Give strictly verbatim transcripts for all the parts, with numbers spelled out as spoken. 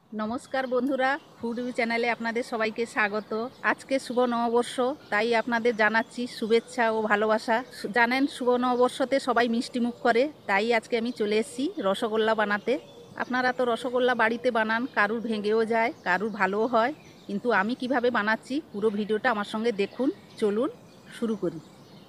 নমস্কার বন্ধুরা, ফুড চ্যানেলে আপনাদের সবাইকে স্বাগত। আজকে শুভ নববর্ষ, তাই আপনাদের জানাচ্ছি শুভেচ্ছা ও ভালোবাসা। জানেন শুভ নববর্ষতে সবাই মিষ্টি মুখ করে, তাই আজকে আমি চলে এসেছি রসগোল্লা বানাতে। আপনারা তো রসগোল্লা বাড়িতে বানান, কারুর ভেঙেও যায়, কারুর ভালোও হয়, কিন্তু আমি কিভাবে বানাচ্ছি পুরো ভিডিওটা আমার সঙ্গে দেখুন। চলুন শুরু করি।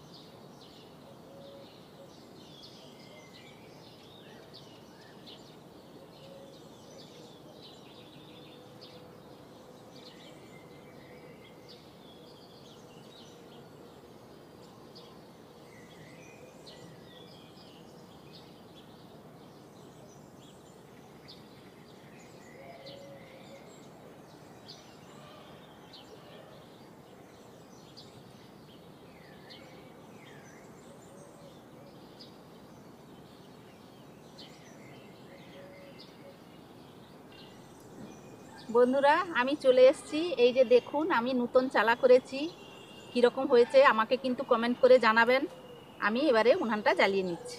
বন্ধুরা, আমি চলে এসেছি। এই যে দেখুন, আমি নতুন চালা করেছি। কীরকম হয়েছে আমাকে কিন্তু কমেন্ট করে জানাবেন। আমি এবারে উনানটা জ্বালিয়ে নিচ্ছি।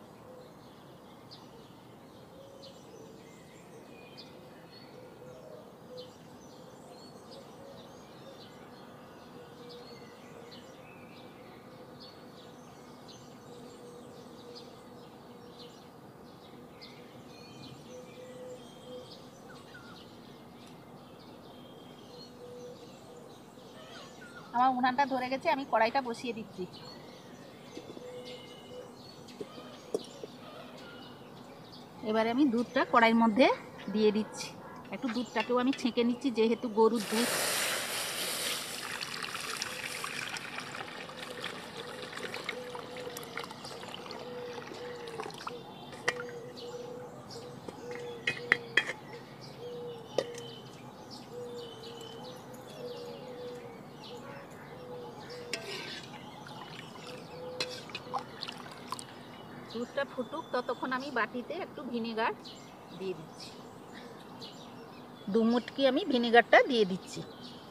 আমার উনানটা ধরে গেছে, আমি কড়াইটা বসিয়ে দিচ্ছি। এবারে আমি দুধটা কড়াইয়ের মধ্যে দিয়ে দিচ্ছি। একটু দুধটাকেও আমি ছেঁকে নিচ্ছি, যেহেতু গরুর দুধ। দুধটা ফুটুক, ততক্ষণ আমি বাটিতে একটু ভিনেগার দিয়ে দিচ্ছি। দু মুটকি আমি ভিনেগারটা দিয়ে দিচ্ছি।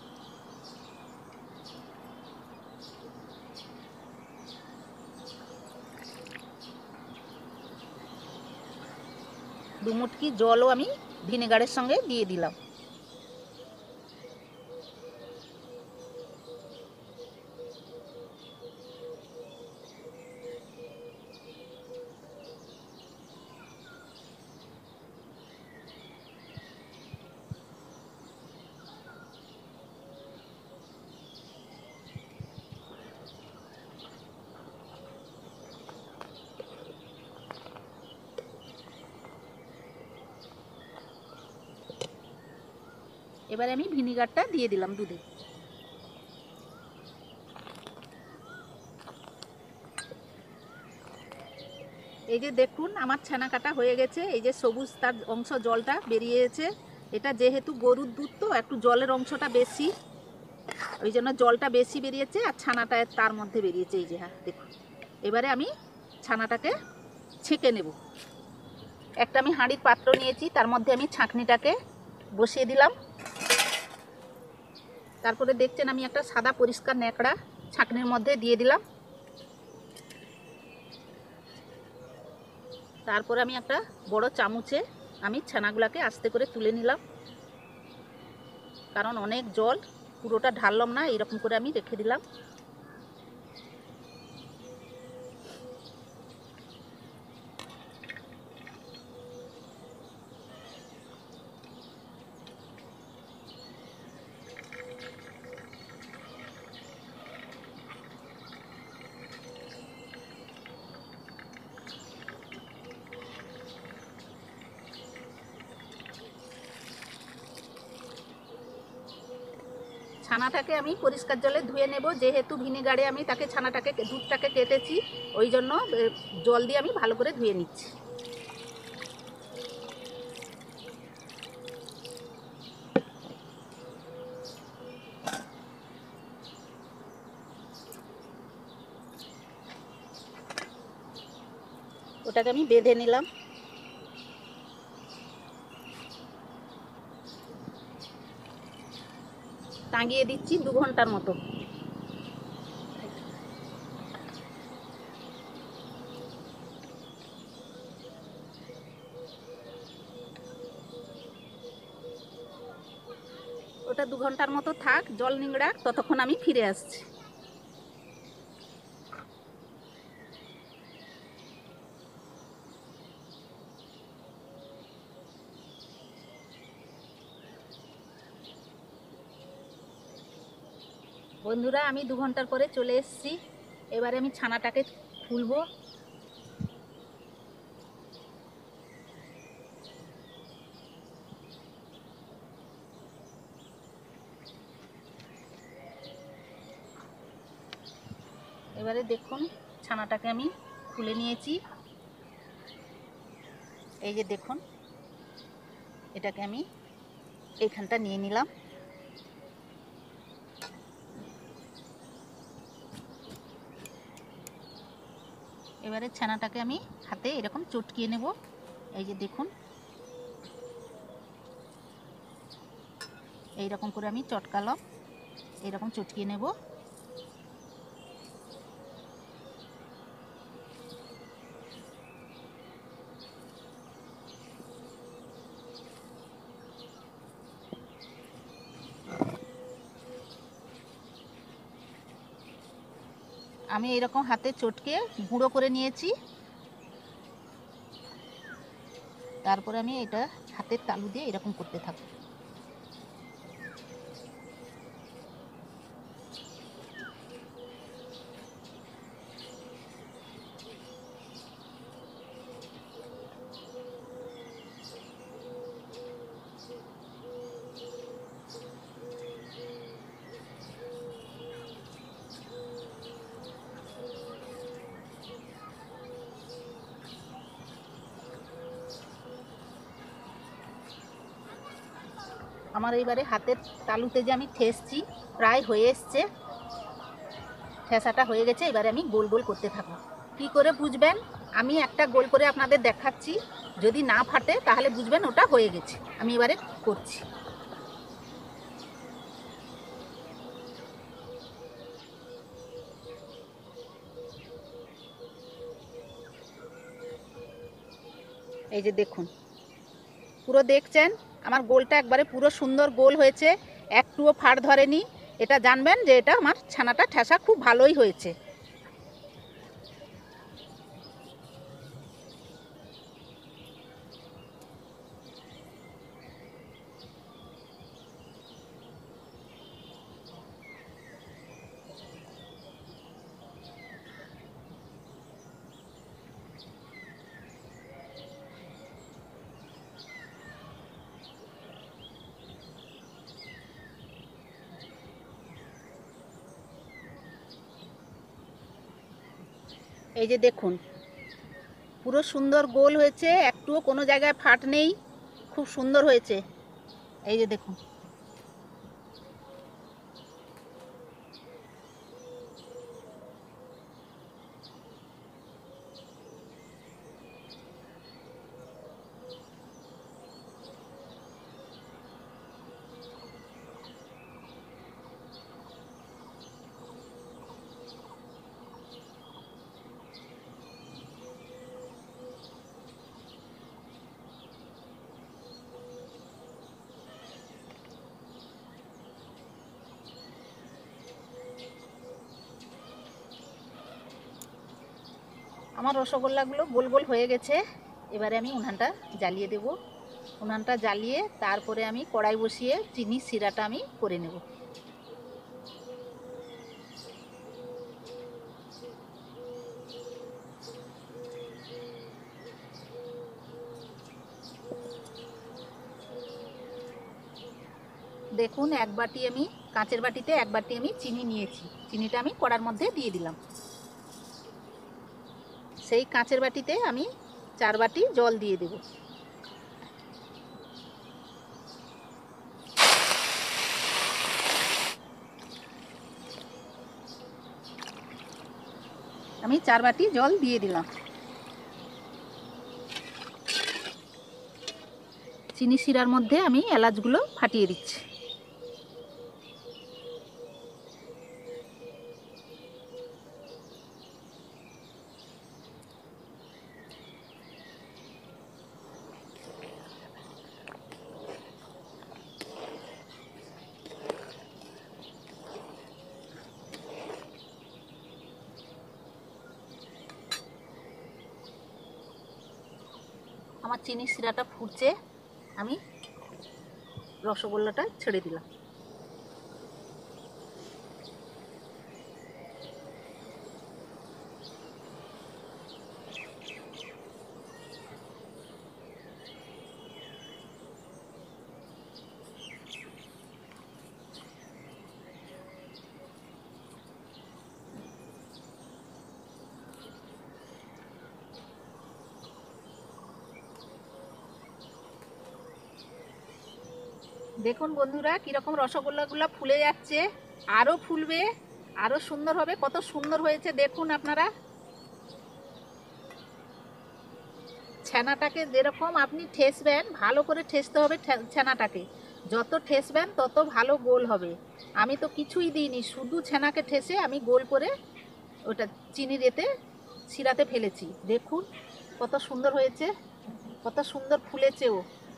দু মুটকি জলও আমি ভিনেগারের সঙ্গে দিয়ে দিলাম। এবারে আমি ভিনেগারটা দিয়ে দিলাম দুধে। এই যে দেখুন, আমার ছানা কাটা হয়ে গেছে। এই যে সবুজ তার অংশ জলটা বেরিয়েছে। এটা যেহেতু গরুর দুধ, তো একটু জলের অংশটা বেশি, ওই জন্য জলটা বেশি বেরিয়েছে, আর ছানাটা তার মধ্যে বেরিয়েছে। এই যে হ্যাঁ দেখুন। এবারে আমি ছানাটাকে ছেঁকে নেব। একটা আমি হাঁড়ির পাত্র নিয়েছি, তার মধ্যে আমি ছাঁকনিটাকে বসিয়ে দিলাম। তারপরে দেখছেন আমি একটা সাদা পরিষ্কার ন্যাকড়া ছাঁকনির মধ্যে দিয়ে দিলাম। তারপরে আমি একটা বড় চামচে আমি ছানাগুলাকে আস্তে করে তুলে নিলাম, কারণ অনেক জল, পুরোটা ঢাললাম না, এরকম করে আমি রেখে দিলাম। ছানাটাকে আমি পরিষ্কার জলে ধুয়ে নেব, যেহেতু ভিনেগারে আমি তাকে ছানাটাকে দুধটাকে কেটেছি, ওই জন্য জল দিয়ে আমি ভালো করে ধুয়ে নিচ্ছি। ওটাকে আমি বেঁধে নিলাম। টাঙিয়ে দিচ্ছি দু ঘন্টার মতো। ওটা দু ঘন্টার মতো থাক, জল নিংড়াক, ততক্ষণ আমি ফিরে আসছি। বন্ধুরা, আমি দু ঘন্টার পরে চলে এসেছি। এবারে আমি ছানাটাকে খুলবো। এবারে দেখুন, ছানাটাকে আমি খুলে নিয়েছি। এই যে দেখুন, এটাকে আমি এইখানটা নিয়ে নিলাম। এবারে ছানাটাকে আমি হাতে এরকম চটকিয়ে নেব। এই যে দেখুন, এইরকম করে আমি চটকালাম, এইরকম চটকিয়ে নেব। আমি এরকম হাতে চটকে গুঁড়ো করে নিয়েছি। তারপরে আমি এটা হাতের তালু দিয়ে এরকম করতে থাকবো। আমার এইবারে হাতের তালুতে যে আমি ঠেসছি, প্রায় হয়ে এসছে, ঠেসাটা হয়ে গেছে। এবারে আমি গোল গোল করতে থাকবো। কি করে বুঝবেন? আমি একটা গোল করে আপনাদের দেখাচ্ছি, যদি না ফাটে তাহলে বুঝবেন ওটা হয়ে গেছে। আমি এবারে করছি। এই যে দেখুন, পুরো দেখছেন আমার গোলটা একবারে পুরো সুন্দর গোল হয়েছে, একটুও ফাট ধরেনি। এটা জানবেন যে এটা আমার ছানাটা ঠেসা খুব ভালোই হয়েছে। এই যে দেখুন, পুরো সুন্দর গোল হয়েছে, একটুও কোনো জায়গায় ফাট নেই, খুব সুন্দর হয়েছে। এই যে দেখুন, আমার রসগোল্লাগুলো গোল গোল হয়ে গেছে। এবারে আমি উনানটা জ্বালিয়ে দেব। উনানটা জ্বালিয়ে তারপরে আমি কড়াই বসিয়ে চিনির শিরাটা আমি করে নেব। দেখুন, এক বাটি আমি কাঁচের বাটিতে এক বাটি আমি চিনি নিয়েছি। চিনিটা আমি কড়ার মধ্যে দিয়ে দিলাম। সেই কাঁচের বাটিতে আমি চার বাটি জল দিয়ে দেব। আমি চার বাটি জল দিয়ে দিলাম। চিনি শিরার মধ্যে আমি এলাচগুলো ফাটিয়ে দিচ্ছি। আমার চিনির শিরাটা ফুটছে, আমি রসগোল্লাটা ছেড়ে দিলাম। দেখুন বন্ধুরা কিরকম রসগোল্লাগুলো ফুলে যাচ্ছে, আরো ফুলবে, আরো সুন্দর হবে। কত সুন্দর হয়েছে দেখুন আপনারা। ছানাটাকে যেরকম আপনি ঠেসবেন, ভালো করে ঠেসতে হবে ছানাটাকে, যত ঠেসবেন তত ভালো গোল হবে। আমি তো কিছুই দিইনি, শুধু ছানাকে ঠেসে আমি গোল করে ওটা চিনির এতে শিরাতে ফেলেছি। দেখুন কত সুন্দর হয়েছে, কত সুন্দর ফুলেছেও।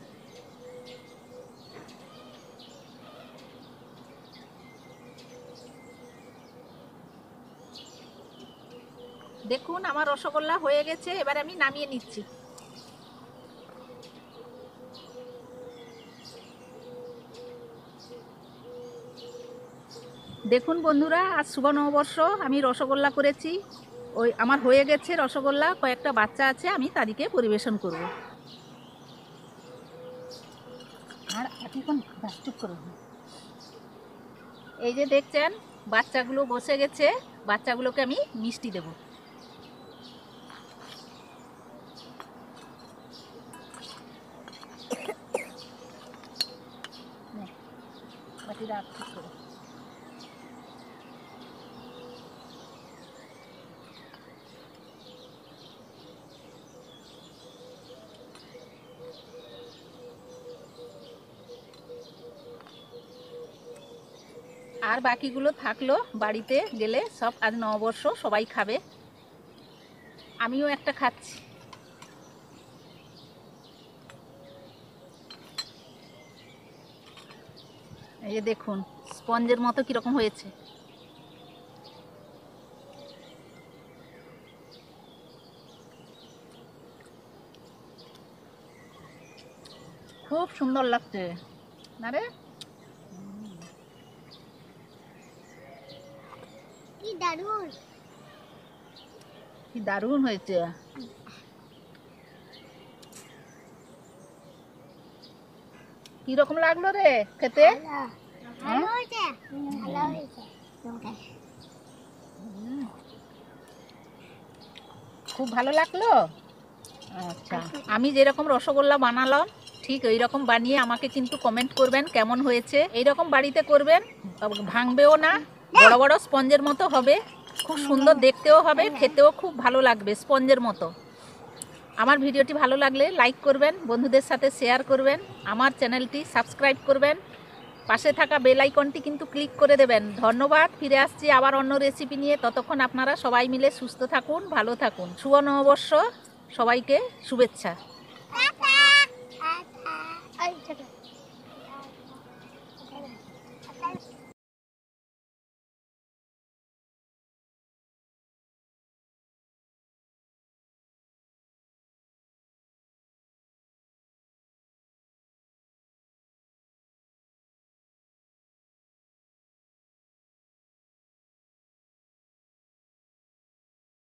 দেখুন আমার রসগোল্লা হয়ে গেছে, এবার আমি নামিয়ে নিচ্ছি। দেখুন বন্ধুরা, আজ শুভ নববর্ষ, আমি রসগোল্লা করেছি, ওই আমার হয়ে গেছে রসগোল্লা। কয়েকটা বাচ্চা আছে, আমি তাদেরকে পরিবেশন করব। আর এখন চুপ করো। এই যে দেখছেন বাচ্চাগুলো বসে গেছে, বাচ্চাগুলোকে আমি মিষ্টি দেব। বাটিটা ঠিক করো। আর বাকিগুলো থাকলো, বাড়িতে গেলে সব আজ নববর্ষ সবাই খাবে, আমিও একটা খাচ্ছি। এই যে দেখুন স্পঞ্জের মতো কিরকম হয়েছে। খুব সুন্দর লাগছে না রে? কি দারুণ, কি দারুণ হয়েছে। কি রকম লাগলো রে খেতে? ভালো হয়েছে, ভালো হয়েছে, খুব ভালো লাগলো। আচ্ছা, আমি যেরকম রসগোল্লা বানালাম ঠিক এই রকম বানিয়ে আমাকে কিন্তু কমেন্ট করবেন কেমন হয়েছে। এইরকম বাড়িতে করবেন, ভাঙবেও না, বড় বড় স্পঞ্জের মতো হবে, খুব সুন্দর দেখতেও হবে, খেতেও খুব ভালো লাগবে স্পঞ্জের মতো। আমার ভিডিওটি ভালো লাগলে লাইক করবেন, বন্ধুদের সাথে শেয়ার করবেন, আমার চ্যানেলটি সাবস্ক্রাইব করবেন, পাশে থাকা বেল আইকনটি কিন্তু ক্লিক করে দেবেন। ধন্যবাদ, ফিরে আসছি আবার অন্য রেসিপি নিয়ে। ততক্ষণ আপনারা সবাই মিলে সুস্থ থাকুন, ভালো থাকুন। শুভ নববর্ষ, সবাইকে শুভেচ্ছা।